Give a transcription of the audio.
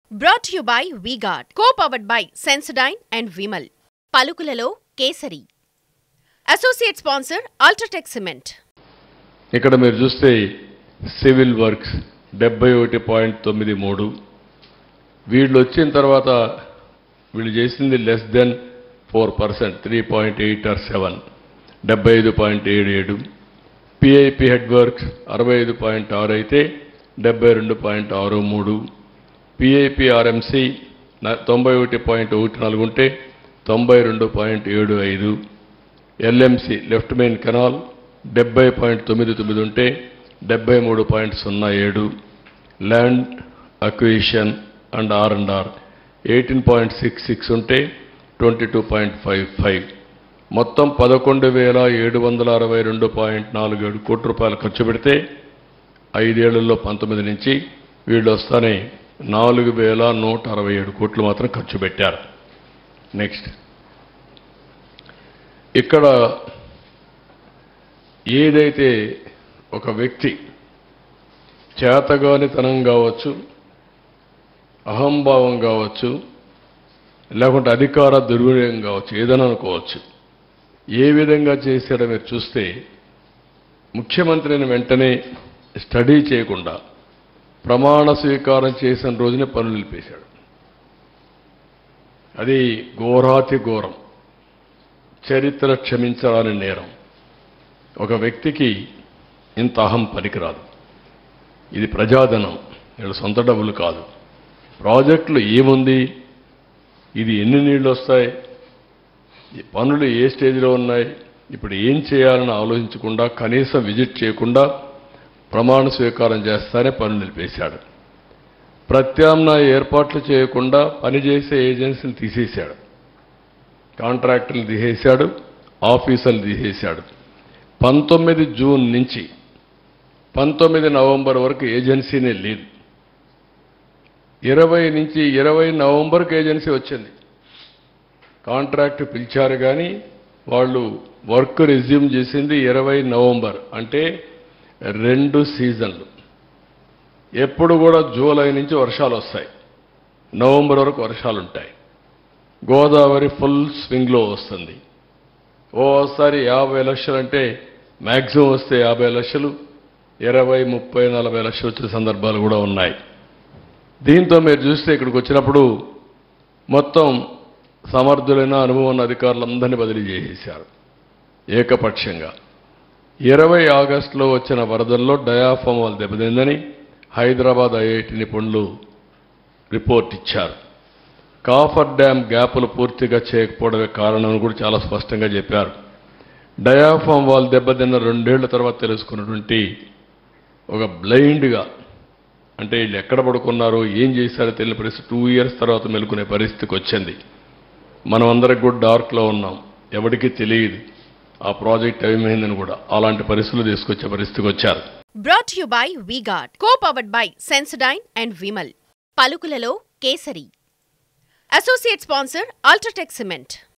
Brought to you by V-Guard, co-powered by Sensodyne and Vimal. పలుకులలో kesari. Associate sponsor Ultratech Cement. ఇక్కడ మీరు చూస్తే civil works 71.93. వీళ్ళు వచ్చిన తర్వాత వీళ్ళు చేసింది less than 4%, 3.8 or 7, 75.77. PIP head works 65.6 అయితే 72.63. పిఐపి ఆర్ఎంసి 91.14 ఉంటే 92.75. ఎల్ఎంసి లెఫ్ట్ మెయిన్ కెనాల్ 70.99 ఉంటే 73.07. ల్యాండ్ అక్విజిషన్ అండ్ ఆర్ 18.66 ఉంటే 22.55. మొత్తం 11,762.47 కోట్ల రూపాయలు ఖర్చు పెడితే 5 ఏళ్లలో 19 నుంచి వీళ్ళు వస్తానే 4,167 కోట్లు మాత్రం ఖర్చు పెట్టారు. నెక్స్ట్, ఇక్కడ ఏదైతే ఒక వ్యక్తి చేతగానితనం కావచ్చు, అహంభావం కావచ్చు, లేకుంటే అధికార దుర్వినియోగం కావచ్చు, ఏదైనా అనుకోవచ్చు, ఏ విధంగా చేశాడో మీరు చూస్తే ముఖ్యమంత్రిని వెంటనే స్టడీ చేయకుండా ప్రమాణ స్వీకారం చేసిన రోజునే పనులు నిలిపేశాడు. అది ఘోరాతి ఘోరం, చరిత్ర క్షమించరాని నేరం. ఒక వ్యక్తికి ఇంత అహం పనికిరాదు. ఇది ప్రజాధనం, వీళ్ళ సొంత డబ్బులు కాదు. ప్రాజెక్టులు ఏముంది, ఇది ఎన్ని నీళ్ళు వస్తాయి, ఈ పనులు ఏ స్టేజ్లో ఉన్నాయి, ఇప్పుడు ఏం చేయాలని ఆలోచించకుండా, కనీసం విజిట్ చేయకుండా ప్రమాణ స్వీకారం చేస్తానే పనులు నిలిపేశాడు. ప్రత్యామ్నాయ ఏర్పాట్లు చేయకుండా పనిచేసే ఏజెన్సీలు తీసేశాడు, కాంట్రాక్టర్లు తీసేశాడు, ఆఫీసర్లు తీసేశాడు. 19 జూన్ నుంచి 19 నవంబర్ వరకు ఏజెన్సీనే లేదు. 20 నుంచి 20 నవంబర్కి ఏజెన్సీ వచ్చింది. కాంట్రాక్ట్ పిలిచారు కానీ వాళ్ళు వర్క్ రెజ్యూమ్ చేసింది 20 నవంబర్, అంటే 2 సీజన్లు. ఎప్పుడు కూడా జూలై నుంచి వర్షాలు వస్తాయి, నవంబర్ వరకు వర్షాలు ఉంటాయి. గోదావరి ఫుల్ స్వింగ్లో వస్తుంది. ఓసారి 50 లక్షలు అంటే మ్యాక్సిమం వస్తే 50 లక్షలు, 20, 30, 40 లక్షలు వచ్చే సందర్భాలు కూడా ఉన్నాయి. దీంతో మీరు చూస్తే ఇక్కడికి వచ్చినప్పుడు మొత్తం సమర్థులైన అనుభవం ఉన్న అధికారులందరినీ బదిలీ చేసేశారు ఏకపక్షంగా. 20 ఆగస్టులో వచ్చిన వరదల్లో డయాఫామ్ వాల్ దెబ్బతిందని హైదరాబాద్ ఐఐటి నిపుణులు రిపోర్ట్ ఇచ్చారు. కాఫర్ డ్యామ్ గ్యాపులు పూర్తిగా చేయకపోవడమే కారణం కూడా చాలా స్పష్టంగా చెప్పారు. డయాఫామ్ వాల్ దెబ్బతిన్న 2 ఏళ్ల తర్వాత తెలుసుకున్నటువంటి ఒక బ్లైండ్గా, అంటే వీళ్ళు ఎక్కడ పడుకున్నారో ఏం చేశారో తెలియని పరిస్థితి 2 ఇయర్స్ తర్వాత మెలుకునే పరిస్థితికి వచ్చింది. మనం అందరికి కూడా డార్క్లో ఉన్నాం, ఎవరికీ తెలియదు ఆ ప్రాజెక్ట్ ఏమైందని కూడా. అలాంటి పరిస్థితులు తీసుకొచ్చే పరిస్థితికి వచ్చారు. Brought to you by V-Guard, co-powered by Sensodyne and Vimal. పలుకులలో kesari. Associate sponsor Ultratech Cement.